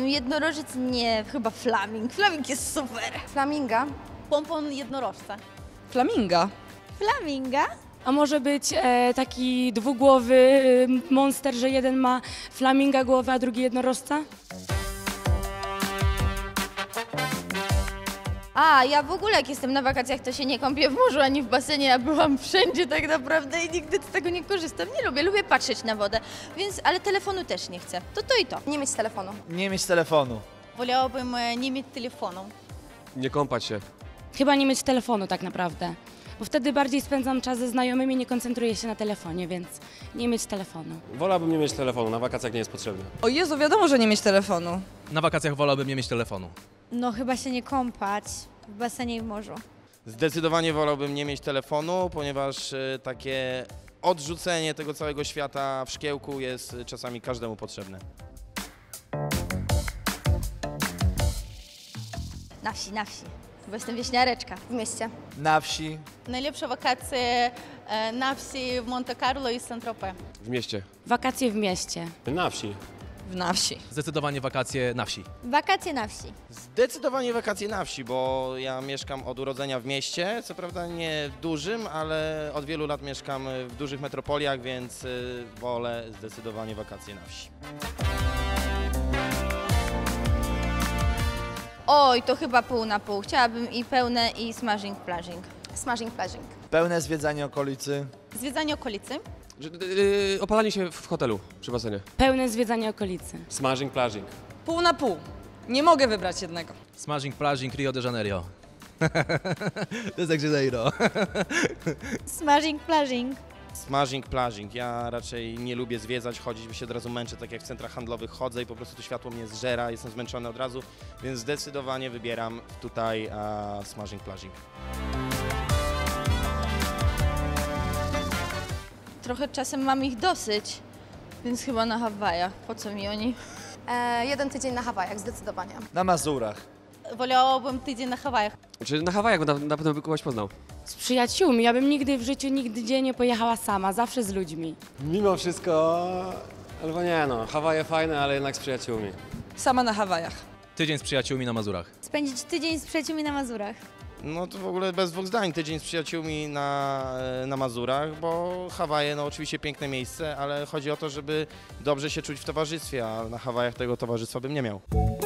Jednorożec nie, chyba flaming. Flaming jest super. Flaminga. Pompon jednorożca. Flaminga. Flaminga? A może być taki dwugłowy monster, że jeden ma flaminga głowę, a drugi jednorożca? A, ja w ogóle jak jestem na wakacjach, to się nie kąpię w morzu ani w basenie, ja byłam wszędzie tak naprawdę i nigdy z tego nie korzystam. Nie lubię patrzeć na wodę, więc, ale telefonu też nie chcę. To i to. Nie mieć telefonu. Nie mieć telefonu. Wolałabym nie mieć telefonu. Nie kąpać się. Chyba nie mieć telefonu tak naprawdę, bo wtedy bardziej spędzam czas ze znajomymi, nie koncentruję się na telefonie, więc nie mieć telefonu. Wolałbym nie mieć telefonu, na wakacjach nie jest potrzebny. O Jezu, wiadomo, że nie mieć telefonu. Na wakacjach wolałbym nie mieć telefonu. No chyba się nie kąpać w basenie i w morzu. Zdecydowanie wolałbym nie mieć telefonu, ponieważ takie odrzucenie tego całego świata w szkiełku jest czasami każdemu potrzebne. Na wsi, bo jestem wieśniareczka. W mieście. Na wsi. Najlepsze wakacje na wsi w Monte Carlo i Saint-Tropez. W mieście. Wakacje w mieście. Na wsi. Na wsi. Zdecydowanie wakacje na wsi. Wakacje na wsi. Zdecydowanie wakacje na wsi, bo ja mieszkam od urodzenia w mieście, co prawda nie dużym, ale od wielu lat mieszkam w dużych metropoliach, więc wolę zdecydowanie wakacje na wsi. Oj, to chyba pół na pół. Chciałabym i pełne, i smashing plażing. Smashing, flashing. Pełne zwiedzanie okolicy. Zwiedzanie okolicy. Opalanie się w hotelu przy basenie. Pełne zwiedzanie okolicy. Smashing, plażing. Pół na pół. Nie mogę wybrać jednego. Smashing, plażing, Rio de Janeiro. To jest jak Janeiro. Smashing plażing. Smashing, plażing. Ja raczej nie lubię zwiedzać, chodzić, bo się od razu męczę, tak jak w centrach handlowych chodzę i po prostu to światło mnie zżera, jestem zmęczony od razu, więc zdecydowanie wybieram tutaj smashing, plażing. Trochę czasem mam ich dosyć, więc chyba na Hawajach. Po co mi oni? 1 tydzień na Hawajach, zdecydowanie. Na Mazurach. Wolałabym tydzień na Hawajach. Czy na Hawajach, bo na pewno by kogoś poznał. Z przyjaciółmi. Ja bym nigdy w życiu, nigdzie nie pojechała sama, zawsze z ludźmi. Mimo wszystko, albo nie no, Hawaje fajne, ale jednak z przyjaciółmi. Sama na Hawajach. Tydzień z przyjaciółmi na Mazurach. Spędzić tydzień z przyjaciółmi na Mazurach. No to w ogóle bez dwóch zdań, tydzień z przyjaciółmi na Mazurach, bo Hawaje, no oczywiście piękne miejsce, ale chodzi o to, żeby dobrze się czuć w towarzystwie, a na Hawajach tego towarzystwa bym nie miał.